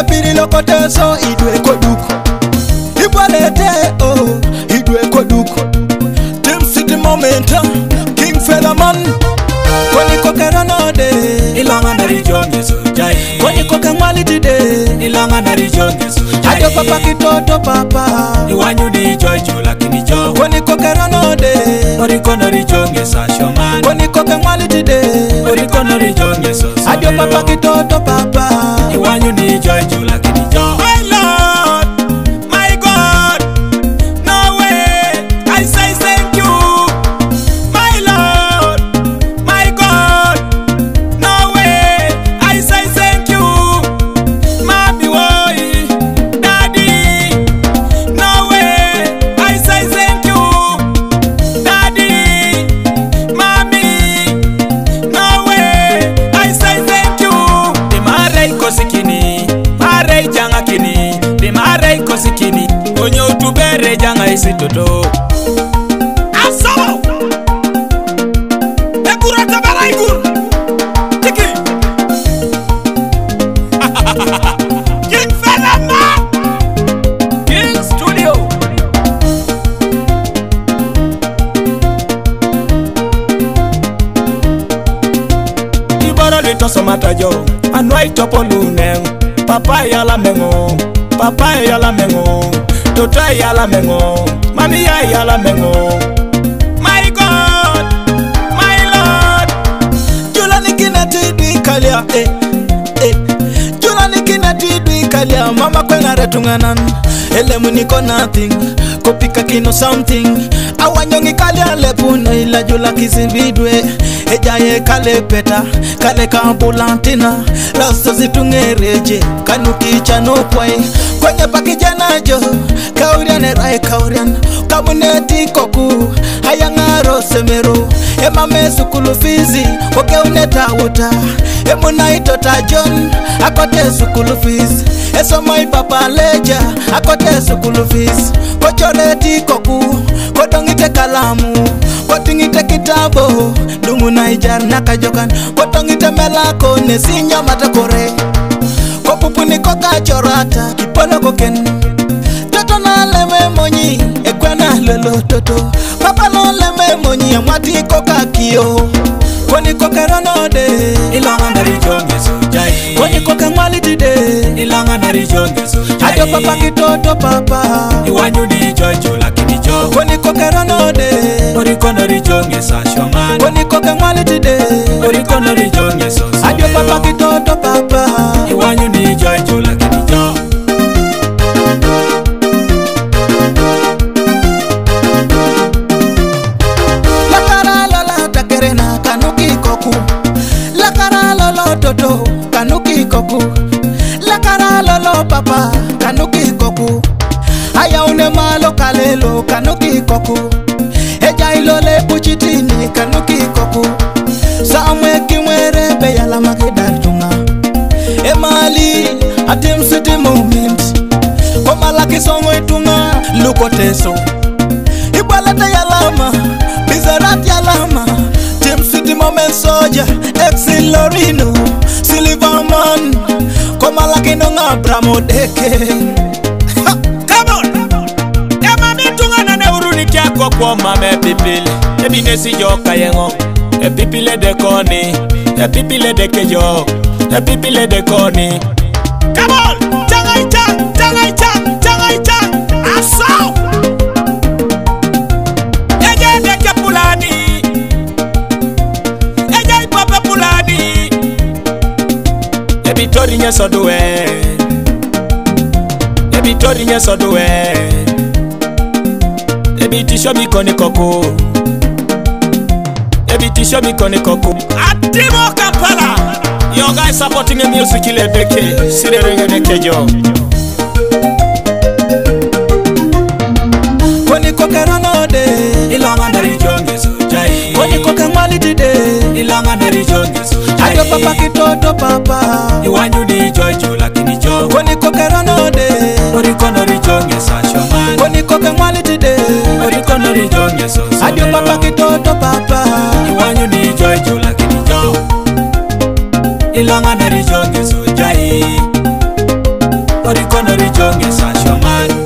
Ebiri loko Ateso idwe koduku. Ibwalete oh idwe koduku. Team City Momentum King Felaman. Koni kokerano de ilanga na rijonge so jai. Koni kokemwaliti de ilanga na rijonge so jai. Adio papa kitoto papa iwanyu di joy chula kini jo. Koni kokerano de oriko na rijonge sa shoman. Koni kokemwaliti de oriko na rijonge so so. Adio papa kitoto papa iwanyu di joy chula kini jo. My Lord, my God, no way, I say thank you. My Lord, my God, no way, I say thank you. Mommy, boy, Daddy, no way, I say thank you. Daddy, Mommy, no way, I say thank you. Di mare kosikini, mare janga kini. Di mare kosikini, onyo tubere janga isi toto. Aso, ekura tabara ikur, tiki. King Felaman, King Studio. Ibara lito somata jo, anwai topo luneng. Papa yala mengo, papa yala mengo, tota yala mengo, mami yala mengo. my God, my Lord. Jula nikina tidwi kalia, Jula nikina tidwi kalia, mama kwena retunganan. Elemu niko nothing, kopika kino something. Awanyongi kalia lepuno ila jula kizibidwe. Ejaye kale peta, kale kambulantina. Rasto zitungereje, kanuki chano kwai. Kwenye pakijana jo, kauriane rai kaurian. Kabuneti Ikoku, hayangaro semero. Emame sukulu fizi, oke uneta wuta. Emuna itota John, akote sukulu fizi. Eso moi papa leja, akote sukulu fizi. Kochoreti Ikoku, kodongite kalamu. Kotingite kitabo, dungu na ijar nakajokan. Kotongite melako, nesinya matakore. Kopupuni koka chorata, kipono koken. Toto na leme monyi, ekwena lelo toto. Papa no leme monyi, amwati koka kio. Koni kokerano de Ilanga na rijonge so jai. Koni kokemwaliti de ilanga na rijonge so jai. Adio papa kitoto papa iwanyu di joy chula kini jo. Koni kokerano de oriko na rijonge sa shoman. Koni kokemwaliti de oriko na rijonge so so. Adio papa kitoto papa iwanyu di joy chula kini jo. Lakara lola takerena kanuki Ikoku. Lakara lolo toto kanuki Ikoku. Lakara lolo papa kanuki Ikoku. Aya une malo kalelo kanuki Ikoku. Eja ilole puchitini kanuki Ikoku. Samwe kimwere beyala magedar tunga. Emali Team City Moment. Komala kisongo itunga luko Ateso. Ibwalete yalama, bizarat yalama. Team City Moment Soja, Exil Lorino, Silverman. Komala kinonga Bramodeke. Come on. Ema mitunga na neuruni kia kwa mame pipile. Ebi nesi joka yengo. E pipile de koni. E pipile de kejo. E pipile de koni. Come on, Changai Chang, Changai Chang, Changai Chang. Aso. Eje deke pulani. Eje ipape pulani. Ebi tori nye soduwe. Ebi tori nye soduwe. Ebi tisho mi koni Ikoku. Ebi tisho mi koni Ikoku. Atimo Kampala. Your guys supporting the music in the decade. See the ring in the kejo. Koni kokerano de Ilanga na rijonge so jai. Koni kokemwaliti de Ilanga na rijonge so jai. Adio papa kitoto papa iwanyu di joy chula kini jo. Koni kokerano de oriko na rijonge sa shoman. Koni kokemwaliti de oriko na rijonge so so. Adio papa kitoto papa iwanyu di joy chula kini jo. Ilanga na rijonge so jai. orikono rijonge sashoman